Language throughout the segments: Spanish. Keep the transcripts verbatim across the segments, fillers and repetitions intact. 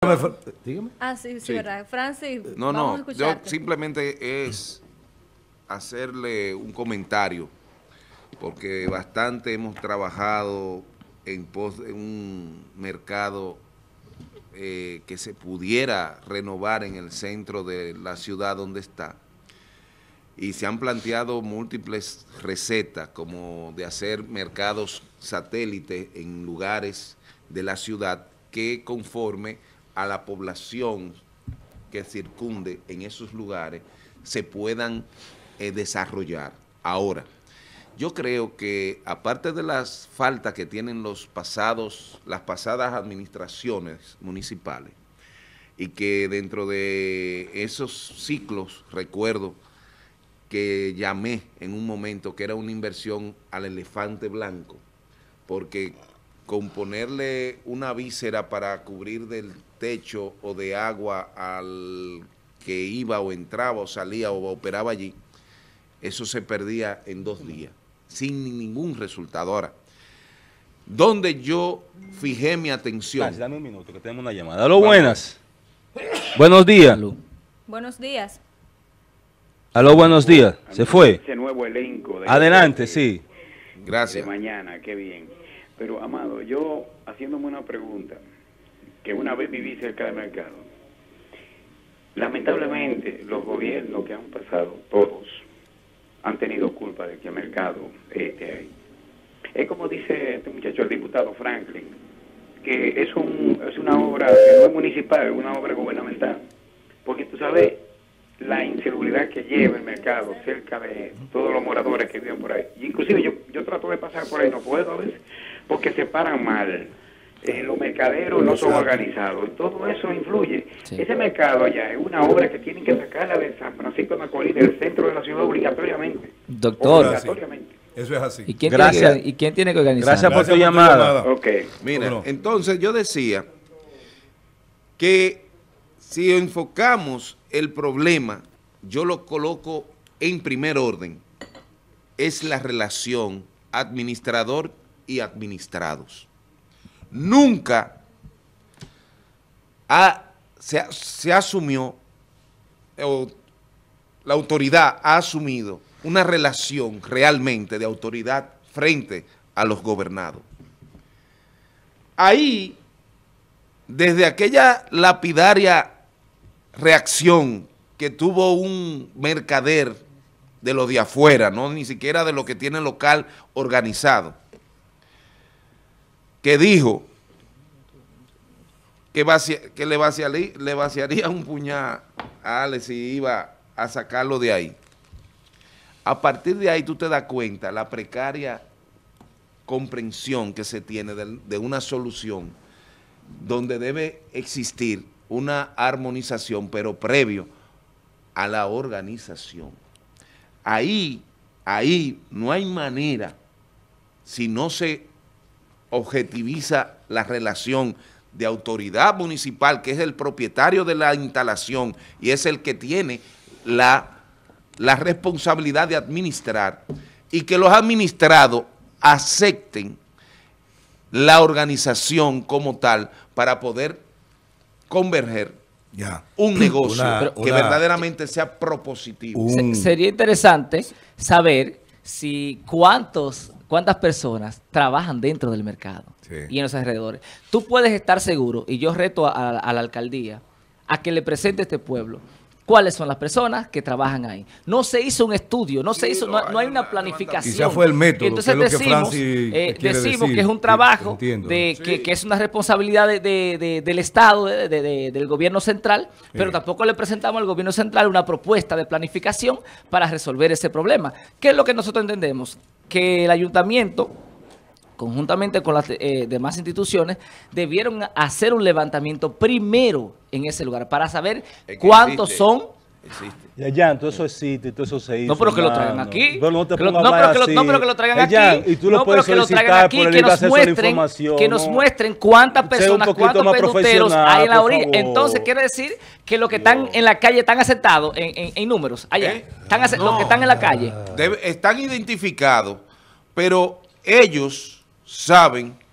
Dígame. Ah, sí, sí, Sí. verdad. Francis, No, vamos a no, yo escucharte. simplemente es hacerle un comentario, porque bastante hemos trabajado en pos de un mercado eh, que se pudiera renovar en el centro de la ciudad donde está, y se han planteado múltiples recetas como de hacer mercados satélites en lugares de la ciudad que conforme a la población que circunde en esos lugares se puedan eh, desarrollar. Ahora, yo creo que aparte de las faltas que tienen los pasados, las pasadas administraciones municipales, y que dentro de esos ciclos, recuerdo que llamé en un momento que era una inversión al elefante blanco, porque con ponerle una víscera para cubrir del techo o de agua al que iba o entraba o salía o operaba allí, eso se perdía en dos días, sin ningún resultado. Ahora, donde yo fijé mi atención... Francis, dame un minuto, que tenemos una llamada. Aló, buenas. Buenos días. Buenos días. Aló, buenos días. Se fue. Ese nuevo elenco de, Adelante, de, sí. Gracias. de mañana, qué bien. Pero, Amado, yo haciéndome una pregunta, que una vez viví cerca del mercado. Lamentablemente, los gobiernos que han pasado, todos, han tenido culpa de que el mercado esté ahí. Es como dice este muchacho, el diputado Franklin, que es, un, es una obra que no es municipal, es una obra gubernamental. Porque tú sabes la inseguridad que lleva el mercado cerca de todos los moradores que viven por ahí. Y inclusive yo, yo trato de pasar por ahí, no puedo a veces, porque se paran mal. Eh, los mercaderos no son organizados. Y todo eso influye. Sí. Ese mercado allá es una obra que tienen que sacarla de San Francisco de Macorís, del centro de la ciudad, obligatoriamente. Doctor. Obligatoriamente. Eso es así. ¿Y quién, Gracias. tiene que, ¿Y quién tiene que organizar? Gracias por tu Gracias por tu llamada. llamada. Ok. Mira, no? entonces yo decía que si enfocamos el problema, yo lo coloco en primer orden, es la relación administrador y administrados. Nunca ha, se, se asumió, o la autoridad ha asumido una relación realmente de autoridad frente a los gobernados. Ahí, desde aquella lapidaria reacción que tuvo un mercader de lo de afuera, no ni siquiera de lo que tiene local organizado, que dijo que, vacia, que le, vaciaría, le vaciaría un puñal a Alex si iba a sacarlo de ahí. A partir de ahí tú te das cuenta la precaria comprensión que se tiene de, de una solución donde debe existir una armonización, pero previo a la organización. Ahí, ahí no hay manera, si no se objetiviza la relación de autoridad municipal, que es el propietario de la instalación y es el que tiene la, la responsabilidad de administrar, y que los administrados acepten la organización como tal para poder converger Ya. un negocio Una- que una- verdaderamente sea propositivo. Un- Se- sería interesante saber si cuántos, cuántas personas trabajan dentro del mercado Sí. y en los alrededores. Tú puedes estar seguro, y yo reto a, a- a la alcaldía a que le presente a este pueblo cuáles son las personas que trabajan ahí. No se hizo un estudio, no se Sí, hizo, lo no, hay no hay una- una planificación. Quizá fue el método, Entonces que es lo que decimos, Francis eh, quiere decimos decir, que es un que- trabajo entiendo. de, que, Sí. que es una responsabilidad de- de- de- del Estado, de- de- de- del gobierno central, pero Sí. tampoco le presentamos al gobierno central una propuesta de planificación para resolver ese problema. ¿Qué es lo que nosotros entendemos? Que el ayuntamiento, conjuntamente con las eh, demás instituciones, debieron hacer un levantamiento primero en ese lugar para saber Es que cuántos existe, son. existe. Ya, Jan, todo eso existe, todo eso se hizo. No, pero que lo traigan hermano. aquí. Pero no te Que lo- pongas no, a hablar pero que lo- así. no, pero que lo traigan Eh, Jan, aquí. y tú lo No, puedes pero que lo traigan solicitar aquí, por el que nos acceso a la muestren, información, que nos ¿no? muestren cuántas Sé un personas, poquito cuántos más peluteros profesional, hay en la por orilla. favor. Entonces quiere decir que los que están en la calle están aceptados en, en- en números. Allá. ¿Eh? Están ace- Los que están en la calle. Debe- están identificados, pero ellos saben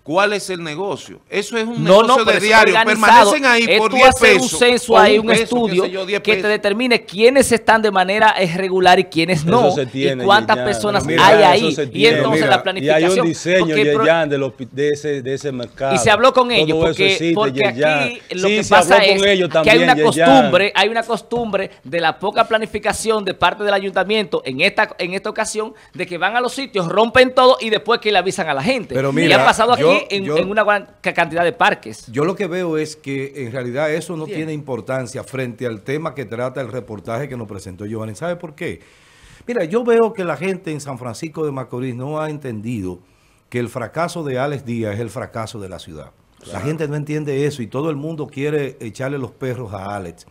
¿Cuál es el negocio? Eso es un No, negocio no, pero de eso diario. organizado. Permanecen ahí Es por tú diez hacer pesos. un censo o ahí, un peso, estudio qué sé yo, diez que te pesos. determine quiénes están de manera irregular y quiénes no. Eso se tiene, y cuántas Yeyan. personas Pero mira, hay eso ahí. se Y tiene. entonces Mira, la y planificación. hay un diseño, porque el pro- Yeyan, de, los, de, ese, de ese mercado. Y se habló con ellos, Todo eso porque, existe, porque Yeyan. aquí lo Sí, que se pasa habló es con ellos que hay también, una Yeyan. costumbre, hay una costumbre de la poca planificación de parte del ayuntamiento en esta, en esta ocasión, de que van a los sitios, rompen todo y después que le avisan a la gente. Pero y mira, ha pasado aquí yo- en, yo- en una gran cantidad de parques. Yo lo que veo es que en realidad eso no tiene importancia frente al tema que trata el reportaje que nos presentó Giovanni. ¿Sabe por qué? Mira, yo veo que la gente en San Francisco de Macorís no ha entendido que el fracaso de Alex Díaz es el fracaso de la ciudad. Claro. La gente no entiende eso y todo el mundo quiere echarle los perros a Alex.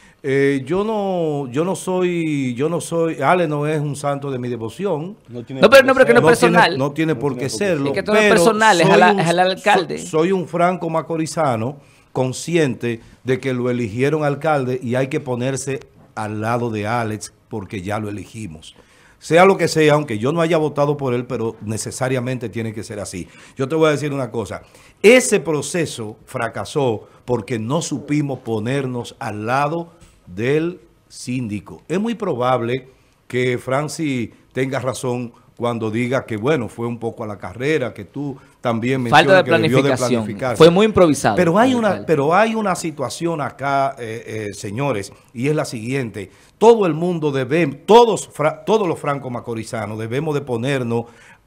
Eh, yo no, yo no soy, yo no soy, Alex no es un santo de mi devoción. No, tiene No, pero por no, qué pero que no ser. es personal. Tiene, no tiene No por tiene qué por qué serlo. Es que esto no es pero personal, es soy al- un- es al alcalde. so- soy un franco macorizano consciente de que lo eligieron alcalde y hay que ponerse al lado de Alex porque ya lo elegimos. Sea lo que sea, aunque yo no haya votado por él, pero necesariamente tiene que ser así. Yo te voy a decir una cosa. Ese proceso fracasó porque no supimos ponernos al lado del síndico. Es muy probable que Francis tenga razón cuando diga que, bueno, fue un poco a la carrera, que tú también Falta de mencionas que debió de planificación. planificarse. Fue muy improvisado. Pero hay el una, alcalde. pero hay una situación acá, eh, eh, señores, y es la siguiente. Todo el mundo debe, todos, fra- todos los francos macorizanos debemos de ponernos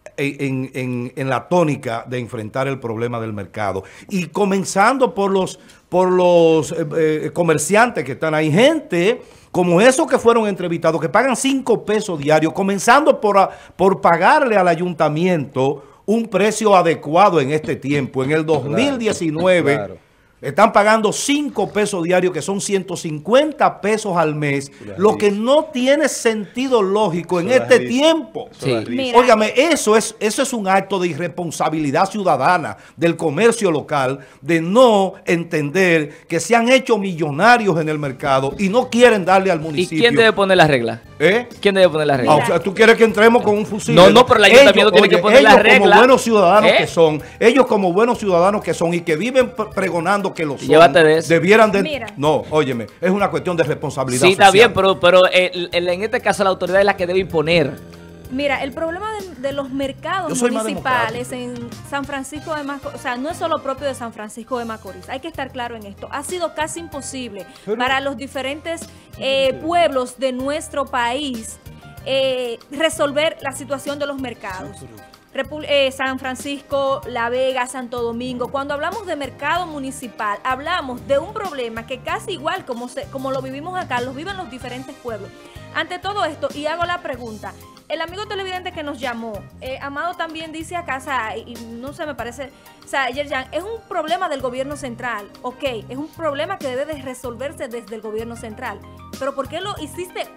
en, en, en la tónica de enfrentar el problema del mercado. Y comenzando por los, por los eh, eh, comerciantes que están ahí. Gente como esos que fueron entrevistados, que pagan cinco pesos diarios, comenzando por, a- por pagarle al ayuntamiento un precio adecuado en este tiempo. En el dos mil diecinueve claro. están pagando cinco pesos diarios, que son ciento cincuenta pesos al mes, lo que no tiene sentido lógico en Eso da este risa. tiempo. Eso da Sí. risa. Mira. Óigame, eso es, eso es un acto de irresponsabilidad ciudadana del comercio local, de no entender que se han hecho millonarios en el mercado y no quieren darle al ¿Y municipio. quién debe poner las reglas? ¿Eh? ¿Quién debe poner las Ah, reglas? o sea, tú quieres que entremos con un fusil. No, no, pero el ayuntamiento tiene que poner ellos las reglas. como buenos ciudadanos ¿Eh? que son, ellos como buenos ciudadanos que son y que viven pre- pregonando que lo son, Llévate de eso. debieran de... Mira. No, óyeme, es una cuestión de responsabilidad Sí, está social. bien, pero, pero el- el- en este caso la autoridad es la que debe imponer. Mira, el problema de, de los mercados Yo soy más municipales en San Francisco de Macorís, o sea, no es solo propio de San Francisco de Macorís, hay que estar claro en esto. Ha sido casi imposible para los diferentes eh, pueblos de nuestro país eh, resolver la situación de los mercados. Repu- eh, San Francisco, La Vega, Santo Domingo. Cuando hablamos de mercado municipal, hablamos de un problema que casi igual como, se, como lo vivimos acá, lo viven los diferentes pueblos. Ante todo esto, y hago la pregunta, el amigo televidente que nos llamó, eh, Amado también dice acá, o sea, y, y no sé, me parece, o sea, Yerjan, es un problema del gobierno central, ok, es un problema que debe de resolverse desde el gobierno central, pero ¿por qué lo hiciste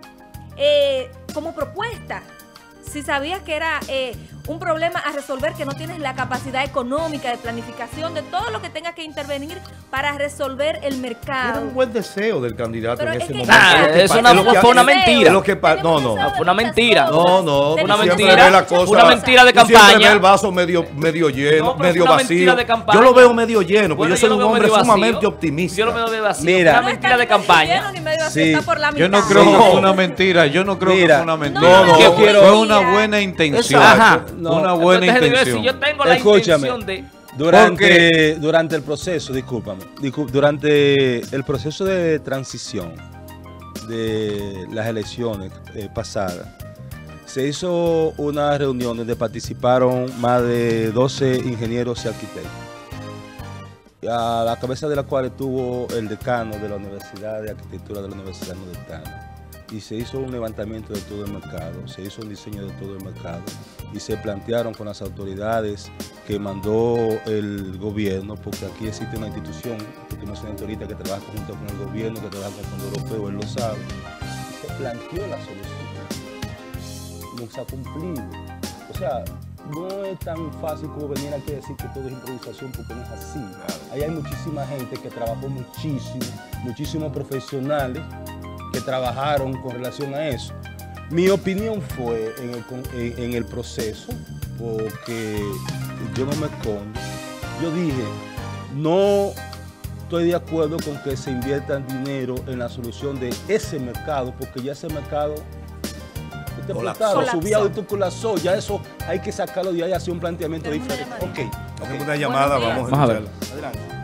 eh, como propuesta? Si sabías que era eh, un problema a resolver, que no tienes la capacidad económica, de planificación, de todo lo que tenga que intervenir para resolver el Era mercado. un buen deseo del candidato Pero en es ese que- momento. Ah, Es lo que es pa- una- es lo que- fue una es mentira. lo que pa- no, no. Fue una mentira. No, no, Una tú siempre mentira. ves la cosa- Una mentira de tú siempre campaña. ves el vaso medio, medio lleno, No, pero medio fue una vacío. mentira de campaña. Yo lo veo medio lleno, porque Bueno, yo soy lo un veo hombre medio vacío. sumamente optimista. Yo lo veo medio vacío. Mira. Una No mentira está de ni medio campaña. lleno ni medio vacío, Sí. está por la Yo no mitad. creo que No. fue una mentira, yo no creo Mira. que fue una No, mentira. no, Que yo fue quiero- una buena intención. Ajá. No, una buena Entonces, digo, intención. si yo tengo la Escúchame. intención de... Durante, durante el proceso, discúlpame, discú- durante el proceso de transición de las elecciones eh, pasadas, se hizo una reunión donde participaron más de doce ingenieros y arquitectos, a la cabeza de la cual estuvo el decano de la Universidad de Arquitectura de la Universidad Nordestana. Y se hizo un levantamiento de todo el mercado, se hizo un diseño de todo el mercado y se plantearon con las autoridades que mandó el gobierno, porque aquí existe una institución, que tú mencionaste ahorita, que trabaja junto con el gobierno, que trabaja con el Fondo Europeo, él lo sabe, y se planteó la solución. No se ha cumplido. O sea, no es tan fácil como venir aquí a decir que todo es improvisación, porque no es así. Ahí hay muchísima gente que trabajó muchísimo, muchísimos profesionales que trabajaron con relación a eso. Mi opinión fue en el, con- en, en el proceso, porque yo no me escondo, yo dije, no estoy de acuerdo con que se invierta dinero en la solución de ese mercado, porque ya ese mercado este explotado, subía y colapsó, ya eso hay que sacarlo de ahí y hacer un planteamiento diferente. Ok. Hacemos una llamada, vamos a escucharla. Adelante.